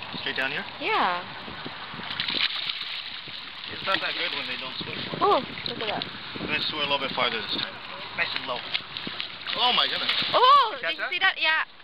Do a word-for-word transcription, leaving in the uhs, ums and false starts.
Straight down here? Yeah. It's not that good when they don't swim. Oh, look at that. I'm going to swim a little bit farther this time. Nice and low. Oh my goodness. Oh, Catch did you that? see that? Yeah.